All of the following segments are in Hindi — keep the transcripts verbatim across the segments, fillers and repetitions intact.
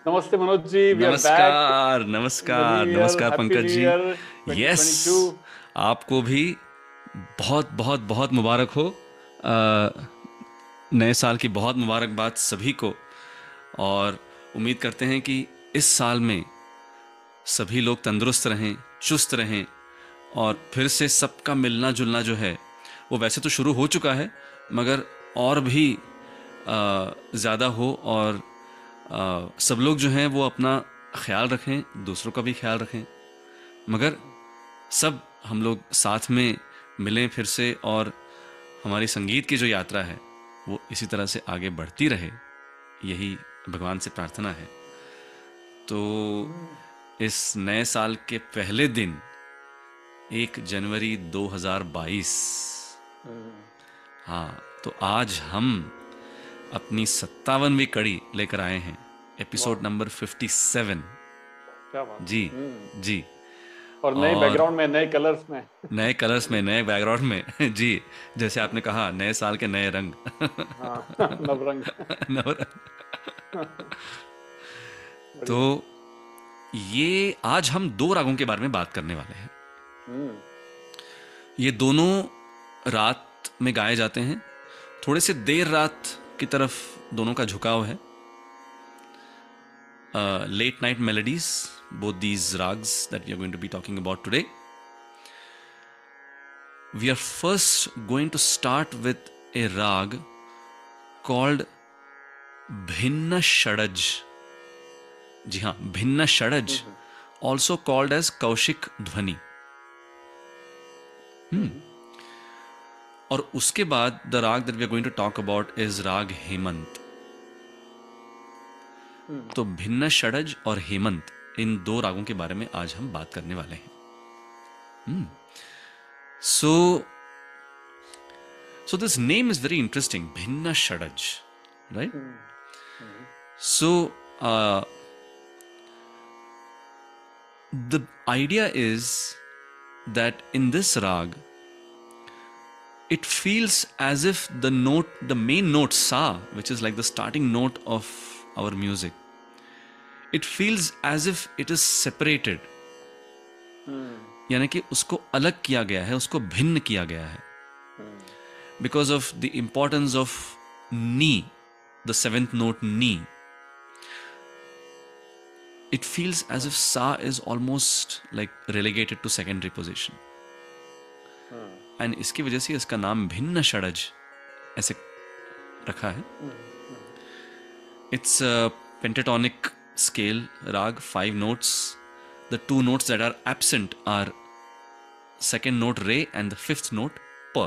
नमस्ते Manoj ji, we are back नमस्कार इन द न्यू नमस्कार ईयर। नमस्कार happy Pankaj new ji. Year yes, twenty twenty two. आपको भी बहुत बहुत बहुत मुबारक हो। अ, नए साल की बहुत मुबारकबाद सभी को। और उम्मीद करते हैं कि इस साल में सभी लोग तंदुरुस्त रहें, चुस्त रहें, और फिर से सबका मिलना जुलना जो है वो वैसे तो शुरू हो चुका है, मगर और भी ज़्यादा हो। और अ, सब लोग जो हैं वो अपना ख्याल रखें, दूसरों का भी ख्याल रखें, मगर सब हम लोग साथ में मिलें फिर से, और हमारी संगीत की जो यात्रा है वो इसी तरह से आगे बढ़ती रहे, यही भगवान से प्रार्थना है। तो इस नए साल के पहले दिन, एक जनवरी दो हज़ार बाईस, हाँ, तो आज हम अपनी सत्तावनवीं कड़ी लेकर आए हैं, वाह, एपिसोड नंबर फिफ्टी सेवन। क्या बात जी, है। हम्म। जी। और नए और बैकग्राउंड में, नए कलर्स में। नए कलर्स में, नए बैकग्राउंड में जी, जैसे आपने कहा, नए साल के नए रंग। हाँ नवरंग। नवरंग। तो बढ़िया। ये आज हम दो रागों के बारे में बात करने वाले हैं। हम्म। ये दोनों रात में गाए जाते हैं, थोड़े से देर रात की तरफ दोनों का झुकाव है। Late night melodies, both these rags that we are going to be talking about today. We are first going to start with a rag called भिन्न षडज। जी हाँ, Bhinna Shadja, hmm. Also called as Kaushik Dhwani. Hmm. और उसके बाद the raga that we are going to talk about is raga Hemant. हम्म। तो भिन्न षडज और हेमंत, इन दो रागों के बारे में आज हम बात करने वाले हैं। So so this name is very interesting, Bhinna Shadja, right? Hmm. Hmm. So the idea is that in this rag, it feels as if the note, the main note sa, which is like the starting note of our music, it feels as if it is separated, hmm. यानी कि उसको अलग किया गया है, उसको भिन्न किया गया है, hmm. because of the importance of ni, the seventh note ni. It feels as if sa is almost like relegated to secondary position, hmm. And इसकी वजह से इसका नाम भिन्न षडज ऐसे रखा है। Hmm. It's pentatonic scale raga, five notes. The two notes that are absent are second note re and the fifth note pa.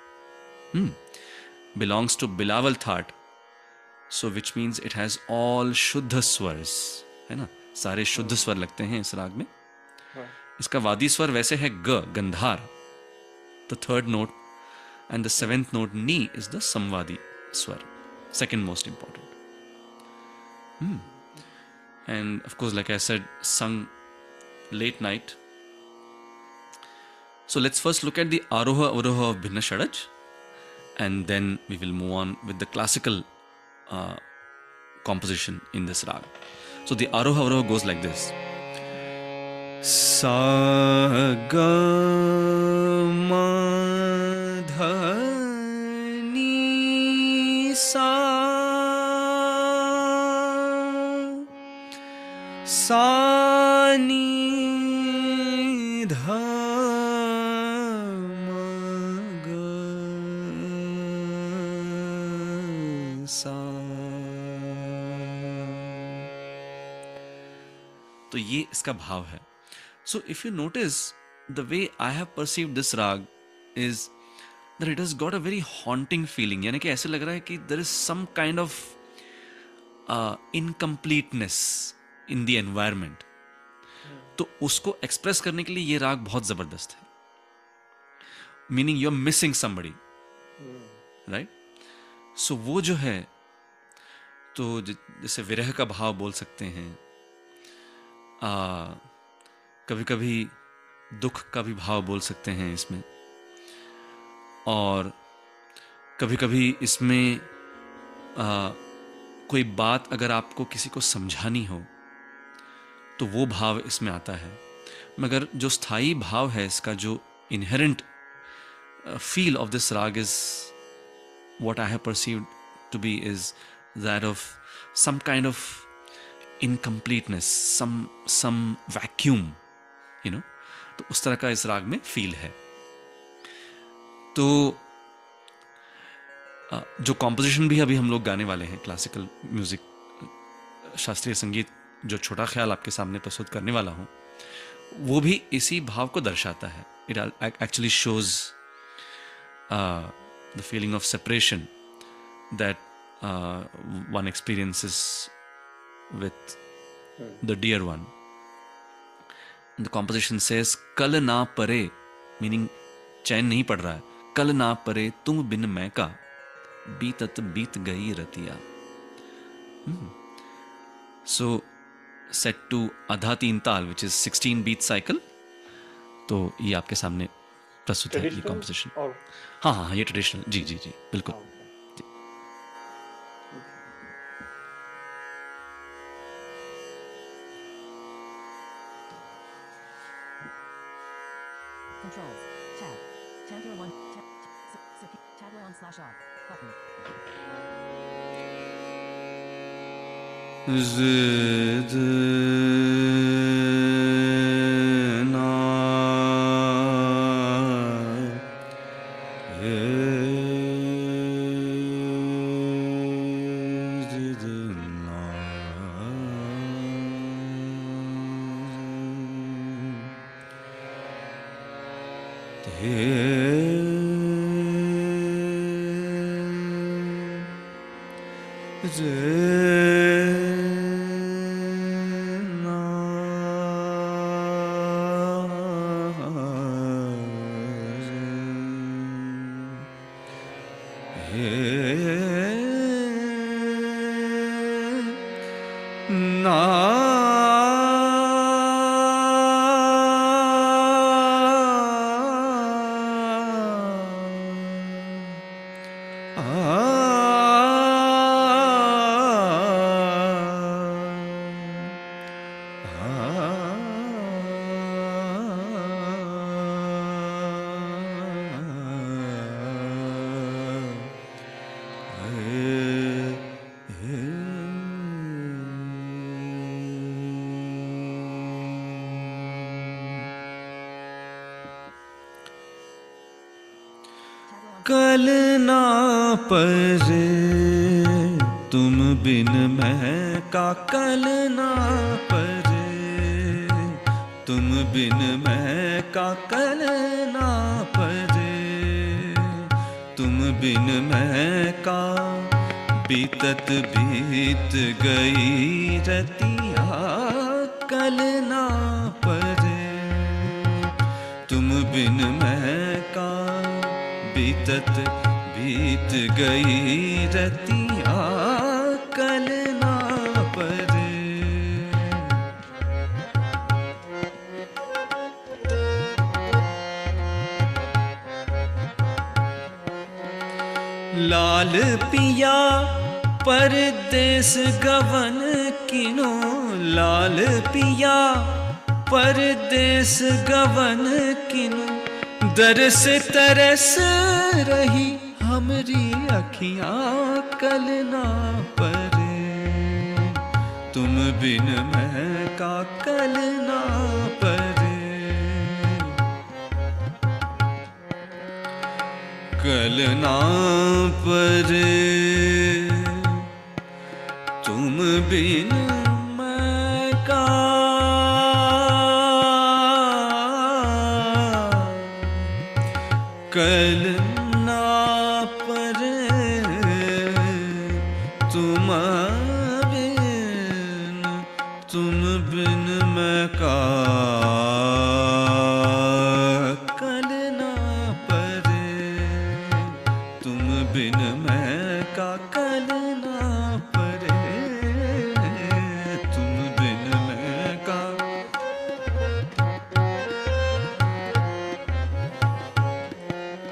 Belongs to Bilawal thaat, so which means it has all shuddh swaras, है ना, सारे शुद्ध स्वर लगते हैं इस राग में। हाँ। इसका वादी स्वर वैसे है ग, Gandhar, the third note, and the seventh note ni is the samvadi swar, second most important. And of course, like I said, sung late night. So let's first look at the aroha avaroha of bhinna shadaj, and then we will move on with the classical uh, composition in this rag. So the aroha avaroha goes like this: sa ga ma धा नी सा, सा नी धा म ग सा। तो ये इसका भाव है। So if you notice, the way I have perceived this raga is that it has got a very haunting feeling, यानी कि ऐसे लग रहा है कि there is some kind of uh, incompleteness in the environment. तो उसको एक्सप्रेस करने के लिए ये राग बहुत जबरदस्त है, meaning you are missing somebody, right? So वो जो है, तो जैसे विरह का भाव बोल सकते हैं, आ, कभी कभी दुख का भी भाव बोल सकते हैं इसमें, और कभी कभी इसमें आ, कोई बात अगर आपको किसी को समझानी हो तो वो भाव इसमें आता है, मगर जो स्थायी भाव है इसका, जो inherent feel of this raga is what I have perceived to be is that of some kind of incompleteness, some some vacuum, you know. तो उस तरह का इस राग में फील है. तो जो कॉम्पोजिशन भी अभी हम लोग गाने वाले हैं, क्लासिकल म्यूजिक, शास्त्रीय संगीत, जो छोटा ख्याल आपके सामने प्रस्तुत करने वाला हूँ, वो भी इसी भाव को दर्शाता है. It actually shows the feeling of separation that uh, one experiences with the dear one. The composition says, kal na pare, meaning चैन नहीं पड़ रहा है. कल ना परे तुम बिन मैं का, बीतत बीत गई Ratia. hmm. So set to आधा तीन ताल, which is sixteen beat cycle. तो ये आपके सामने प्रस्तुत है ये कॉम्पोजिशन. हाँ हाँ ये ट्रेडिशनल, जी जी जी बिल्कुल. Controls. Tab. Chandler one. Tab. Chandler on slash off. Button. Zid na कल ना परे तुम बिन मैं का, कल ना परे तुम बिन मैं का, कल ना परे तुम बिन मैं का, बीतत बीत गई रतिया. कल ना परे तुम बिन मैं का, बीतत बीत गई रतिया. कल ना परे लाल पिया परदेस गवन किनो, लाल पिया परदेस गवन किनो, दरस तरस रही हमरी अखियां. कल ना परे तुम बिन मैं का, कल ना परे कल ना परे तुम बिन मैं का, कल ना परे तुम बिन, तुम बिन मैं का, कल ना परे तुम बिन मैं का, कल ना परे तुम बिन मैं का.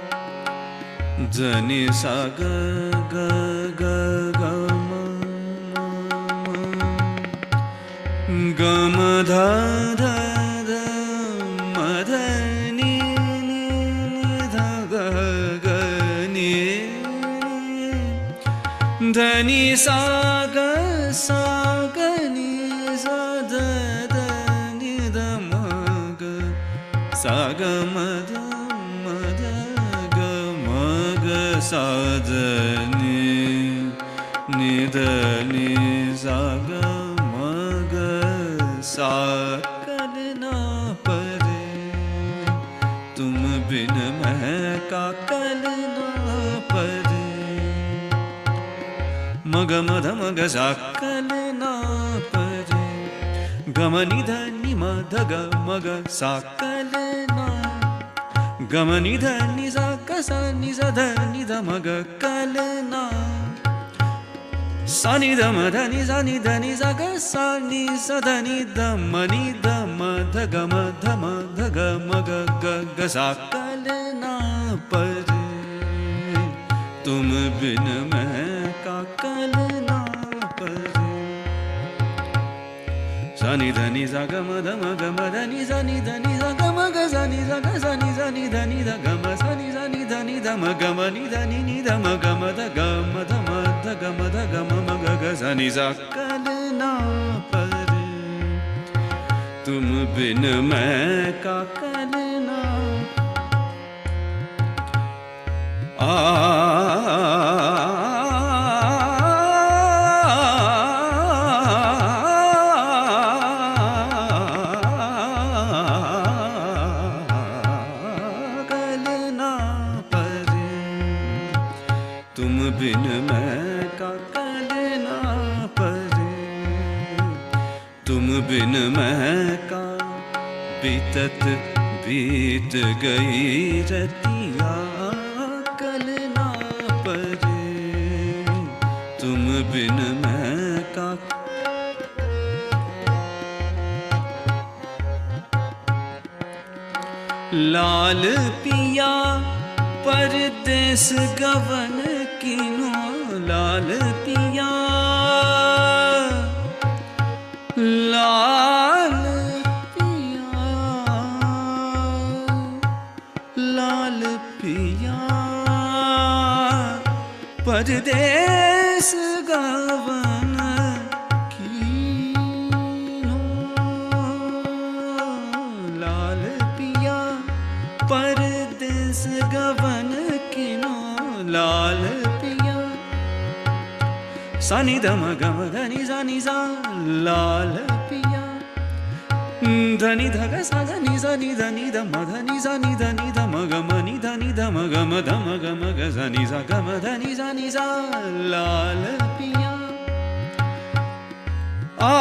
जनि सा ग ग ग ग म गम ध ध ध म ध नि नि नि ध ग ग नि ध नि सा ग सा ग नि सा ध ध नि ध म ग सा ग म ध म ध ग म ग सा ध नि नि ध नि सा ग म ग सा कल ना परे तुम बिन मैं का कल ना परे मग मध मग सा कल ना परे गम नि ध नि म ध ग मग सा कल ना गम नि ध नि सा क सा नि सा ध नि ध मग कल ना सा नि ध म ध नि सा नि ध नि सा ग सा नि सा ध नि ध म नि ध म ध ग म ध म ध ग म ग ग ग सा कल ना परे तुम बिन मैं का कल ना परे सा नि ध नि सा ग म ध म ग म ध नि सा नि ध नि सा ग म ग सा नि सा ग सा नि सा नि ध नि ध ग म सा नि सा नि ध नि ध म ग म नि ध नि नि ध म ग म ध ग म ध म ध ग म ध ग म म ग ग सा नि सा कल ना परे तुम बिन मैं का कल ना आ कल ना परे तुम बिन मैं का कल ना परे तुम बिन मैं का बीतत बीत गई रतिया कल ना परे तुम बिन मैं का लाल पिया परदेस गवन किनो लाल पिया लाल पिया लाल पिया परदेस गवन कीनो लाल पिया परदेस गवन किनो लाल पिया सा नि ध म ग म ध नि सा नि सा लाल पिया ध नि ध ग सा ध नि सा नि ध नि ध म ध नि सा नि ध नि ध म ग म नि ध नि ध म ग म ध म ग म ग सा नि सा ग म ध नि सा नि सा लाल पिया आ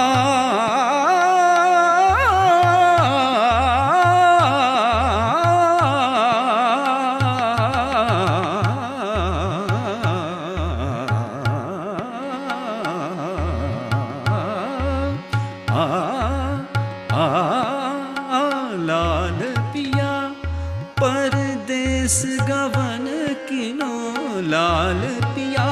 लाल पिया परदेस गवन किनो लाल पिया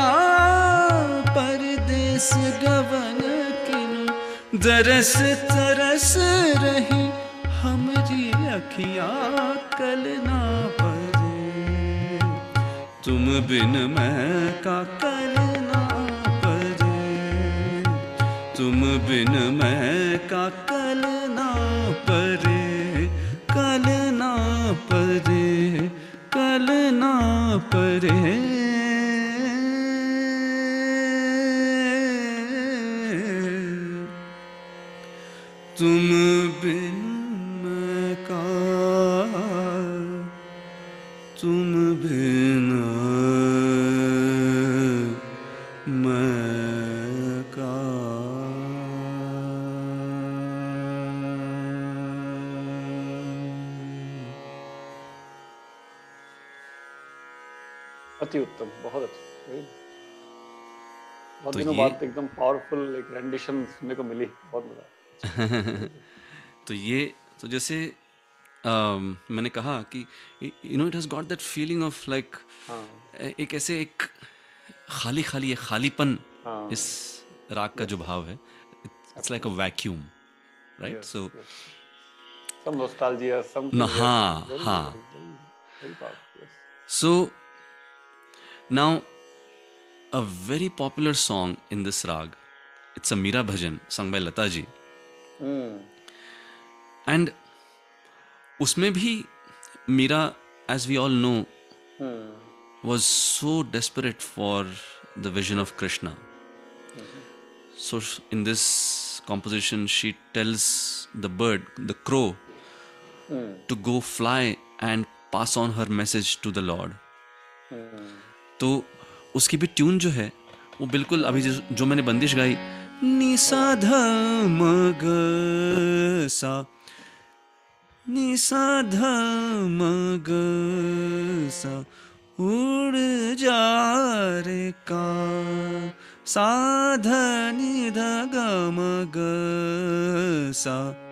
परदेस गवन किनो दरस तरस रही हमरी अखियाँ कल ना परे तुम बिन मैं का कल ना परे तुम बिन मैं का कल ना परे कल ना परे कल ना परे तुम बिन मैं का तुम बिन मैं का अति उत्तम, बहुत अच्छा। Very- बहुत तो दिनों ये- बाद एकदम पावरफुल एक रेंडिशन सुनने को मिली, बहुत मजा आया। तो ये तो जैसे अम, मैंने कहा कि you know it has got that feeling of like हाँ एक ऐसे एक खाली खाली एक खालीपन हाँ इस राग का जो भाव है, it's like a vacuum right? Yes, So yes. Some nostalgia, some no, हाँ very, हाँ. very, very, very powerful. Yes. So now a very popular song in this rag, it's a Meera bhajan sung by Lata ji, Hmm. and उसमें भी Meera, as we all know, Hmm. was so desperate for the vision of Krishna. So sh- in this composition, she tells the bird, the crow, Hmm. to go fly and pass on her message to the Lord. Hmm. तो उसकी भी ट्यून जो है वो बिल्कुल अभी जो, जो मैंने बंदिश गाई, नी सा ध म ग सा, नी सा ध म ग सा, उड़ जा रे का, सा ध नि ध ग म ग सा,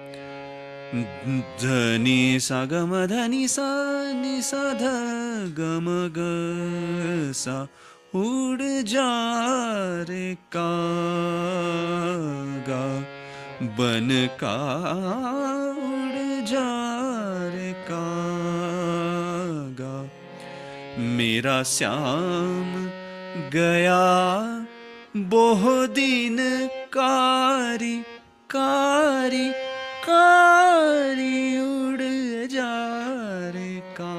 ध नि सा ग म ध नि सा, नि सा ध ग म ग सा, उड़ जा रे का गा, बन का उड़ जा रे का गा, मेरा श्याम गया बोह दिन कारी, कारी कारी उड़ जा रे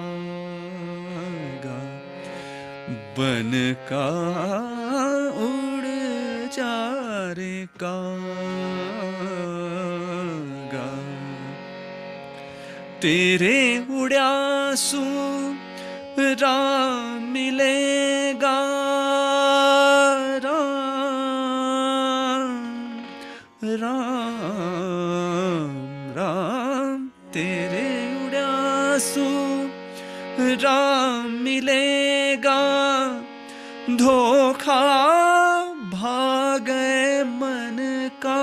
कागा, बन का उड़ जा रे कागा, तेरे उड़या सू राम मिलेगा, राम राम राम, तेरे उड़ासू राम मिलेगा, धोखा भागे मन का,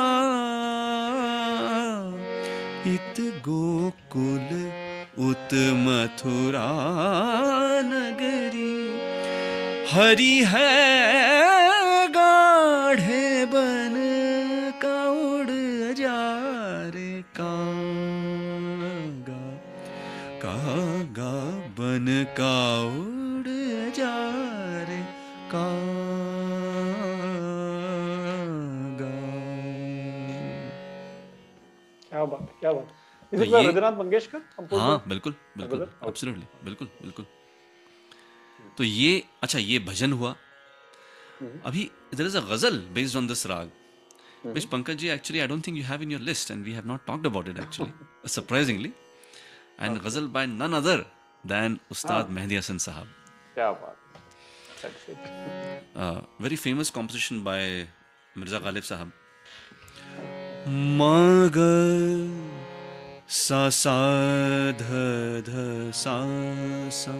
इत गोकुल उत मथुरा नगरी, हरि है गाढ़े बन का, उड़ जा रे कागा, कागा बन का उड़ जा रे कागा. क्या बात है, क्या बात है. Is तो it by ये- रजनीकांत मंगेशकर? composed हाँ by- बिल्कुल बिल्कुल, Brother? Okay. एब्सोल्युटली, बिल्कुल बिल्कुल. तो ये अच्छा, ये भजन हुआ. अभी there is a ghazal based on this raga, which Pankaj ji actually I don't think you have in your list, and we have not talked about it actually, surprisingly, and ghazal by none other than Ustad Mehdi Hasan Sahab. क्या बात है. That's it. Uh, very famous composition by Mirza Ghalib Sahab. Mag sa sa dha dha sa sa,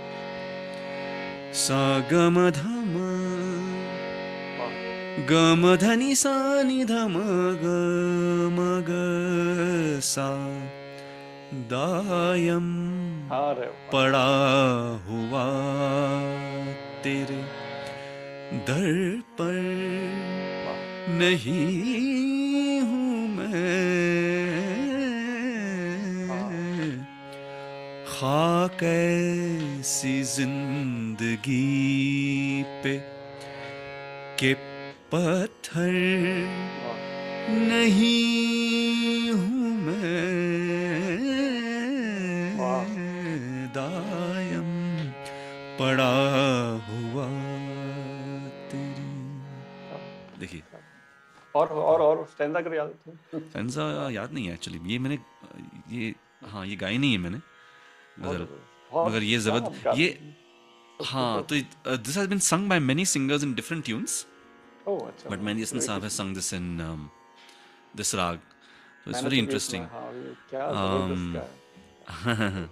sa ga ma dha ma, ga ma dha ni sa ni dha ma ga ma ga sa, दायम अरे पड़ा हुआ तेरे दर पर नहीं हूँ मैं, खाक ऐसी जिंदगी पे के पत्थर नहीं हूँ मैं, दायम पड़ा हुआ तेरी. देखिए, और और और स्टैंडा कर याद है. फैंसा याद नहीं है एक्चुअली. ये मैंने ये हाँ ये गाई नहीं है मैंने गजल, मगर ये जबरदस्त ये हाँ. तो this has been sung by many singers in different tunes, oh अच्छा. but Mehdi Hasan Sahab has sung this in um, this rag, so it's very interesting. क्या जबरदस्त क्या है.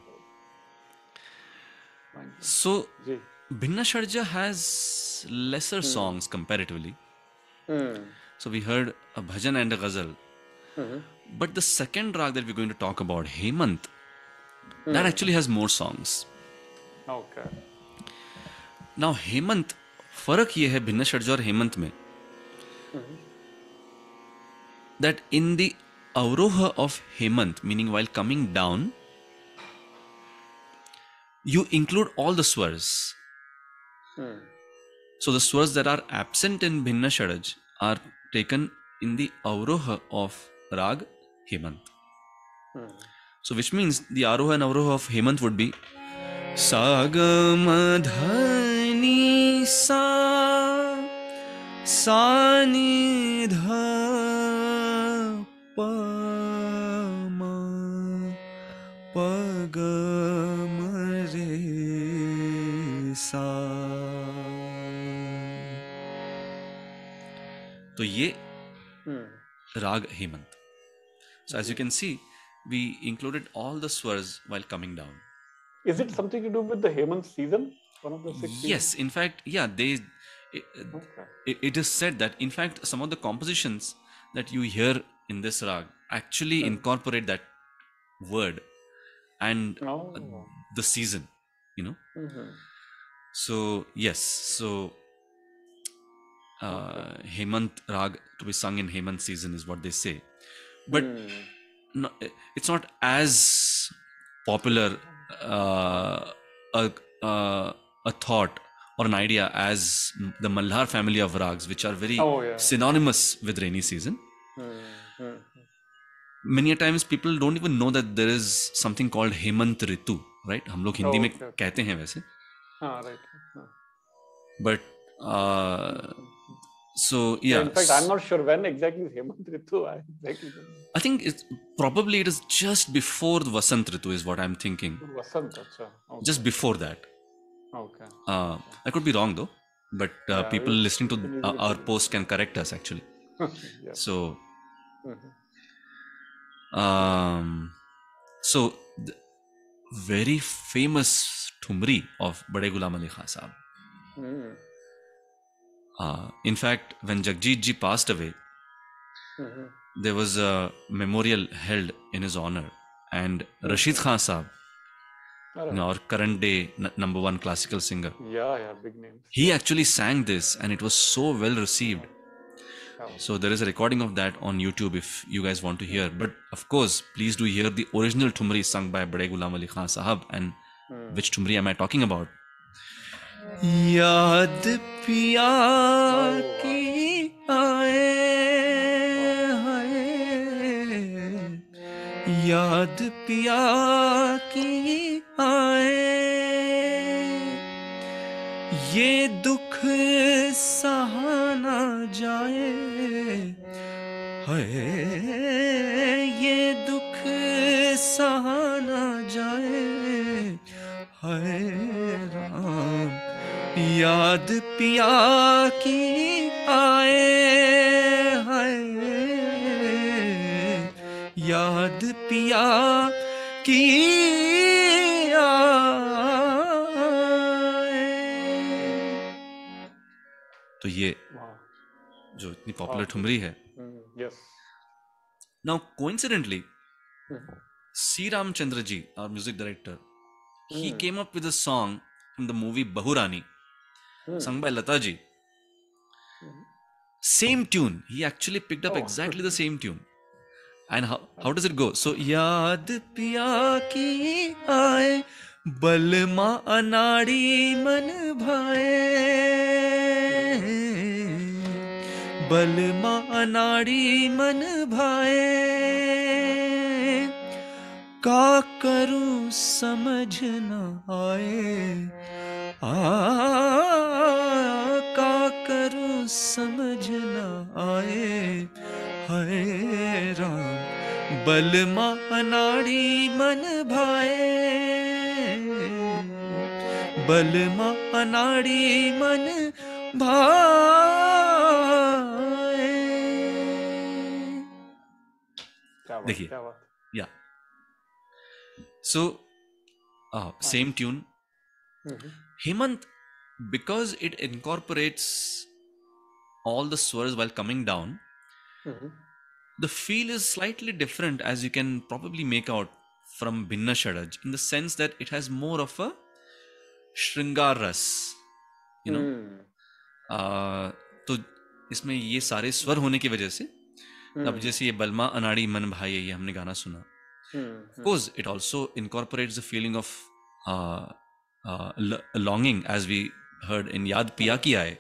So जी. Bhinna Sharja has lesser songs comparatively. So we heard a bhajan and a ghazal. But the second rag that we're going to talk about, Hemant, that actually has more songs. Okay. Now Hemant, फर्क ये है भिन्न षड्ज और हेमंत में, that in the Avroha of Hemant, meaning while coming down, you include all the swars. Hmm. So the swars that are absent in Bhinna Shadaj are taken in the Avroha of Rag Hemant. Hmm. So which means the Aroha and Avroha of Hemant would be Sagamadhani Sa Sanidha Pama Pagamare Sa. तो ये Hmm. Rag Hemant. So as you can see, we included all the swars while coming down. Is it something to do with the Hemant season? One of the six Yes, seasons? in fact, yeah, they. It, Okay. it, it is said that in fact some of the compositions that you hear in this rag actually Hmm. incorporate that word and Oh. uh, the season, you know. Mhm. So yes, so uh, Hemant rag to be sung in Hemant season is what they say, but Hmm. no, it's not as popular uh, a, uh, a thought or an idea as the Malhar family of rags, which are very Oh, yeah. synonymous with rainy season. Hmm. Hmm. Many a times people don't even know that there is something called Hemant Ritu, right? हम लोग हिंदी Oh, में okay, okay. कहते हैं वैसे, Ah, right. Ah. but uh, so Yeah, yeah. in fact, I'm not sure when exactly is Hemant Ritu. I exactly don't know. I think it's probably it is just before the Vasant Ritu is what I'm thinking. Vasant, acha. Okay. Just before that. Okay. Uh, I could be wrong though, but uh, Yeah, people we- listening we to can uh, easily our figure it post can correct us actually. Yes. So, Mhm. um, so the very famous Thumri of Bade Ghulam Ali Khan Sahab. Hmm. Uh, in fact, when Jagjit ji passed away, Mhm. there was a memorial held in his honor, and Rashid Khan Sahab, you Alright. know, our current day n- number one classical singer, Yeah, yeah, big names. he actually sang this, and it was so well received. Yeah. So there is a recording of that on YouTube if you guys want to hear. But of course, please do hear the original Thumri sung by Bade Ghulam Ali Khan Sahab. And Hmm. which Thumri am I talking about? याद पिया की आए हाय, याद पिया की आए, ये दुख सहाना जाए हाय, ये दुख सहाना जाए हाय राम, याद पिया की आए हाय, याद पिया की आए. तो ये Wow. जो इतनी पॉपुलर Wow. ठुमरी है. Hmm. Yes. Now coincidentally, Hmm. C. Ramchandra ji, our music director, he Hmm. came up with a song from the movie Bahurani, Hmm. sung by Lata ji. Hmm. Same tune. He actually picked up Oh. exactly the same tune. And how, how does it go? So, याद पिया की आए, बलमा अनाड़ी मन भाए, बलमा अनाड़ी मन भाए, का करूं समझ न आए, आ का करूं समझ न आए हाय राम, बलमा अनाड़ी मन भाए, बलमा अनाड़ी मन भाए. क्या बात, देखिए. क्या बात. Yeah. So, uh, same tune. Mhm. Hemant, because it incorporates all the swars while coming down, Mhm. the feel is slightly different, as you can probably make out from Bhinna Shadaj, in the sense that it has more of a Shringar ras, you know. Hmm. Uh, तो इसमें ये सारे स्वर होने की वजह से अब जैसे ये बलमा अनाड़ी मन भाई ये हमने गाना सुना, of course it also incorporates the feeling of uh, uh, l- longing, as we heard in Yaad Piya Ki Aaye,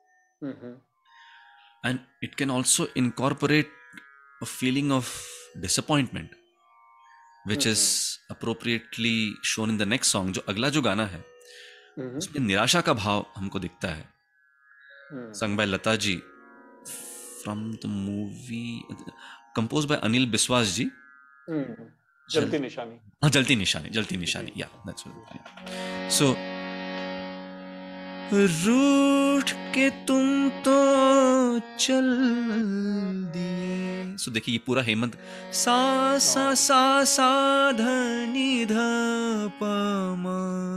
and it can also incorporate a feeling of disappointment, which is appropriately shown in the next song. जो अगला जो गाना है उसमें निराशा का भाव हमको दिखता है, sung by Lata ji from the movie, composed by Anil Biswas ji. जलती निशानी. हाँ, जलती निशानी, जलती निशानी, yeah, that's what, yeah. So रूठ के तुम तो चल दिए, so देखिए ये पूरा हेमंत सा सा सा सा ध नि ध प म,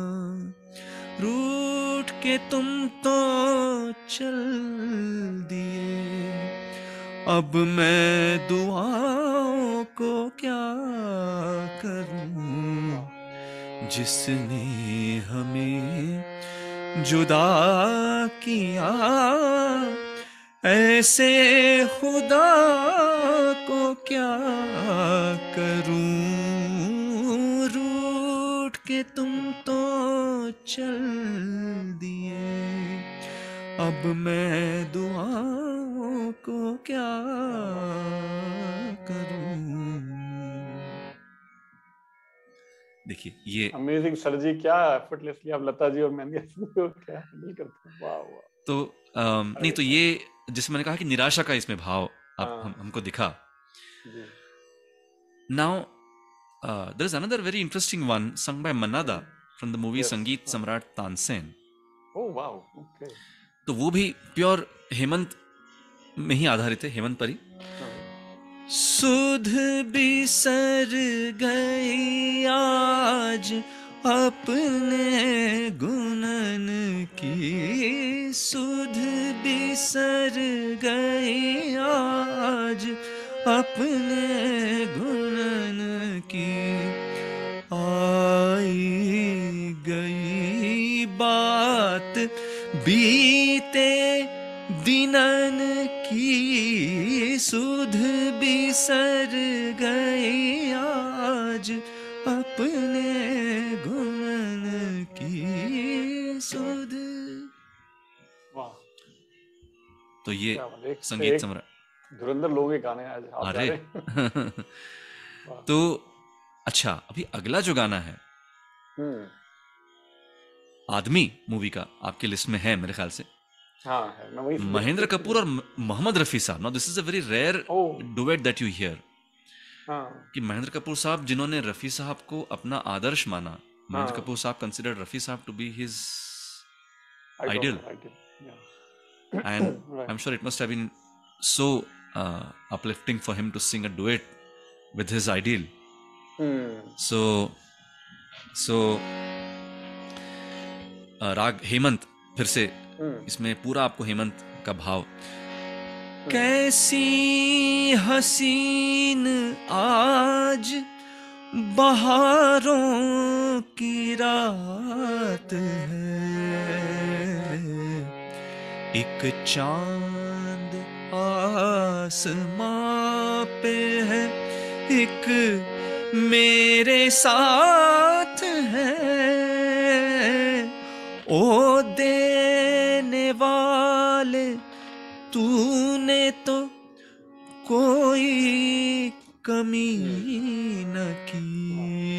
रूठ के तुम तो चल दिए, अब मैं दुआओं को क्या करूं, जिसने हमें जुदा किया, ऐसे खुदा को क्या करूं, रूठ के तुम तो चल दिए, अब मैं दुआओं को क्या करूं. देखिए ये अमेजिंग सर जी, क्या एफर्टलेसली आप लता जी और मेहंदी हसन को क्या हैंडल करते हैं. वाह वाह. तो अम, नहीं तो ये जैसे मैंने कहा कि निराशा का इसमें भाव आप हाँ. हम, हमको दिखा. जी. Now there is another very interesting one sung by Manada from the movie Yes. संगीत सम्राट तानसेन. Oh wow. ओके. तो वो भी प्योर हेमंत में ही आधारित है, हेमंत पर ही. सुध बिसर गई आज अपने गुणन की, सुध बिसर गई आज अपने गुणन की, आई गई बात बीते दिनन की, सुध बिसर गई आज अपने गुणन की, सुध. वाह. तो ये क्या बात है. एक से संगीत एक सम्राट. धुरंधर लोगों के गाने आज आप गा अरे रहे हैं. वाह. तो अच्छा, अभी अगला जो गाना है हम्म. आदमी मूवी का आपके लिस्ट में है मेरे ख्याल से. हाँ है. मैं वही महेंद्र कपूर और Mohammed Rafi sahab. Now this is a very rare oh. Duet that you hear, हाँ. कि महेंद्र कपूर साहब जिन्होंने रफी साहब को अपना आदर्श माना. महेंद्र हाँ. कपूर साहब considered Rafi sahab to be his Idol. ideal, Idol. Yeah. and Right. I'm sure it must have been so uh, uplifting for him to sing a duet with his ideal. Hmm. So so uh, राग हेमंत फिर से हम्म. इसमें पूरा आपको हेमंत का भाव. कैसी हसीन आज बहारों की रात है, एक चांद आसमां पे है, एक मेरे साथ है, ओ देने वाले तूने तो कोई कमी न की,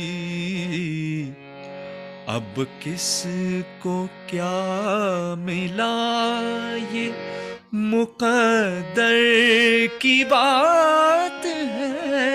अब किसको क्या मिला ये मुकद्दर की बात है.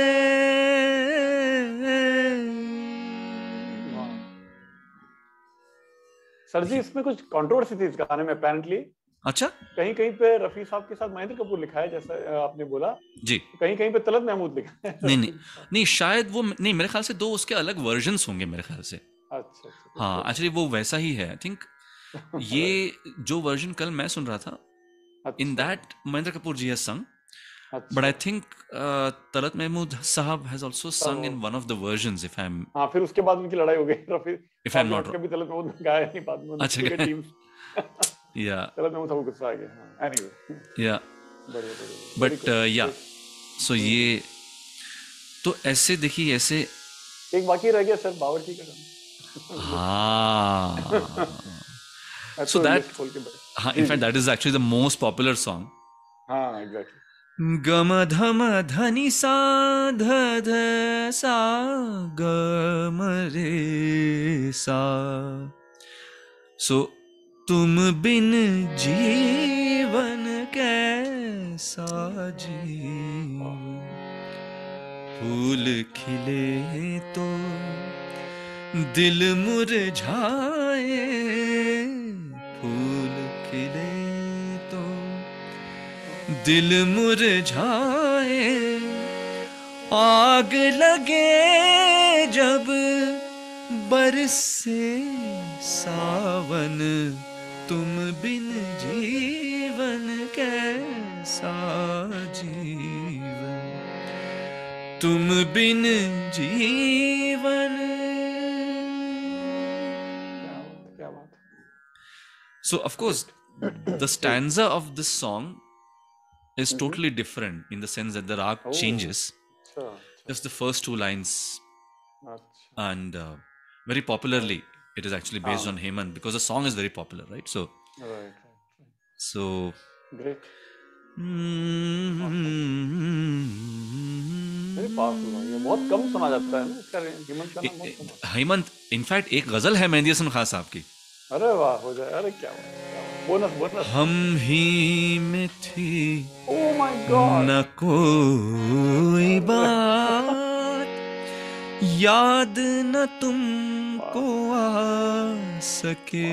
सर जी इसमें कुछ कंट्रोवर्सी थी इस गाने में अपेरेंटली. अच्छा, कहीं कहीं पे रफी साहब के साथ महेंद्र कपूर लिखा है जैसा आपने बोला जी. कहीं कहीं पे तलत महमूद लिखा है. नहीं नहीं नहीं शायद वो नहीं, मेरे ख्याल से दो उसके अलग वर्जन्स होंगे मेरे ख्याल से. अच्छा अच्छा. हाँ एक्चुअली वो वैसा ही है आई थिंक. ये जो वर्जन कल मैं सुन रहा था, in that Mahendra Kapoor ji has sung, but I think Talat Mahmood sahab has also sung in one of the versions if I am. हाँ फिर उसके बाद उनकी लड़ाई हो गई रफी. If I'm not कभी तलत महमूद गाया नहीं बाद में. अच्छा गाया. टीम या तलत महमूद साहब गुस्सा आ गया. एनीवे. या बढ़िया बढ़िया. बट या सो ये तो ऐसे देखिए ऐसे एक बाकी रह गया सर, बावर्ची का गाना। हाँ मैं So तो that- लिस्ट खोल के बैठ- हाँ जी, in fact जी। that is actually the most popular song. हाँ एग्जैक्टली। गम धम धनि सा ध ध सा ग म रे सा. सो तुम बिन जीवन कैसा जीवन, फूल खिले तो दिल मुरझाए, फूल खिले तो दिल मुरझाए, आग लगे जब बरसे सावन, तुम बिन जीवन कैसा जीवन, तुम बिन जीवन. क्या बात, क्या बात। So of course the stanza of this song is Mhm. totally different in the sense that the rag Oh. changes. अच्छा, अच्छा, Just the first two lines, अच्छा। and uh, very popularly it is actually based Ah. on Hemant because the song is very popular, right? So Right, right, right. so Great. Very Hemant, powerful song। ये बहुत कम सुना जाता है ना, इसका हेमंत का नाम बहुत कम आता है। in fact एक गजल है मेहंदी हसन खान साहब की, अरे वाह, हो जाए। अरे क्या बात, क्या बात। Bonus, bonus. हम ही में थी Oh my God। न कोई बात, याद न तुमको आ सके,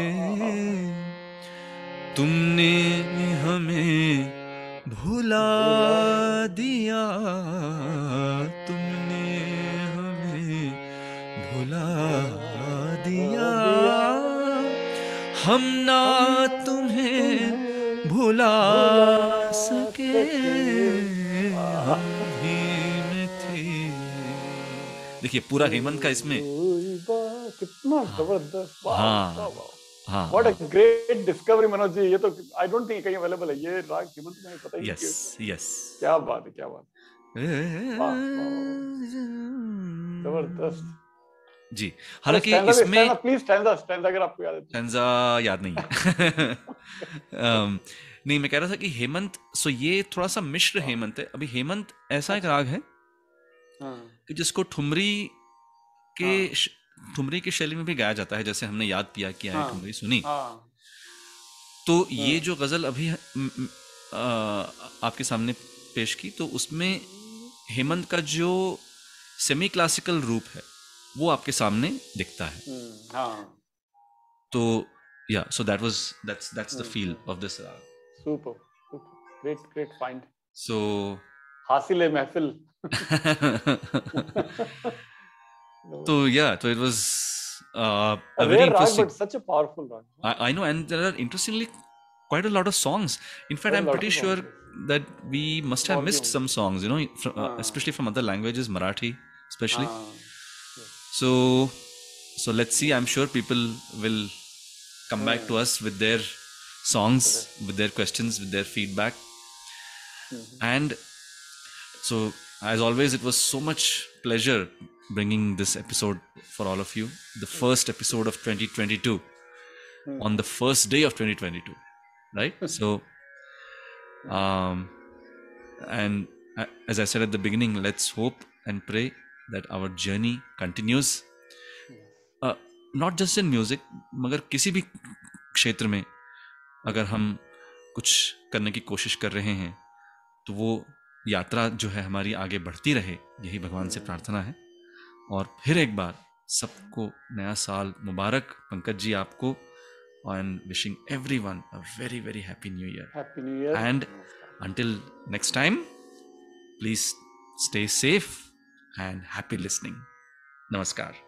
तुमने हमें भुला दिया, तुमने हमें भुला दिया, हम ना तुम्हें भुला सके, हम ही में थे. देखिए पूरा हेमंत का इसमें, कोई बात, कितना जबरदस्त। वाह, हाँ, वाह, वाह। हाँ, What a great discovery Manoj ji. ये तो आई डोंट थिंक कहीं अवेलेबल है ये राग हेमंत में, पता ही नहीं यस क्यों। यस, क्या बात है, क्या बात है। वाह, वाह, वाह। जबरदस्त जी. हालांकि इसमें प्लीज स्टैंजा, स्टैंजा अगर आपको याद है तो। स्टैंजा याद नहीं है. um, नहीं, मैं कह रहा था कि हेमंत, सो ये थोड़ा सा मिश्र हेमंत है. अभी हेमंत ऐसा एक राग है हाँ, कि जिसको ठुमरी के हाँ। श- ठुमरी की शैली में भी गाया जाता है, जैसे हमने याद पिया किया है, हाँ, ठुमरी सुनी. हाँ, तो ये जो गजल अभी म- म- आ, आपके सामने पेश की, तो उसमें हेमंत का जो सेमी क्लासिकल रूप है वो आपके सामने दिखता है. हम्म, हाँ। तो या so that was that's that's the feel of this raga. Super, super, great, great find. सो हासिल है महफिल। तो या तो it was a A very rare rag, interesting. but such a powerful rag. I, I know, and there are interestingly quite a lot of songs. In fact, Quite a I'm lot pretty of sure songs, that we must have missed Volume. some songs, you know, from, uh, Ah. especially from other languages, Marathi especially. हाँ, yes. So, so let's see. I'm sure people will come back to us with their songs, with their questions, with their feedback. And so, as always, it was so much pleasure bringing this episode for all of you. The first episode of twenty twenty-two, on the first day of twenty twenty-two, right? So, um, and uh, as I said at the beginning, let's hope and pray that our journey continues. Uh, not just in music, मगर किसी भी क्षेत्र में अगर हम कुछ करने की कोशिश कर रहे हैं, तो वो यात्रा जो है हमारी आगे बढ़ती रहे, यही भगवान से प्रार्थना है. और फिर एक बार सबको नया साल मुबारक. पंकज जी आपको, and wishing everyone a very very happy new year. Happy New Year. And until next time, please stay safe and happy listening. Namaskar.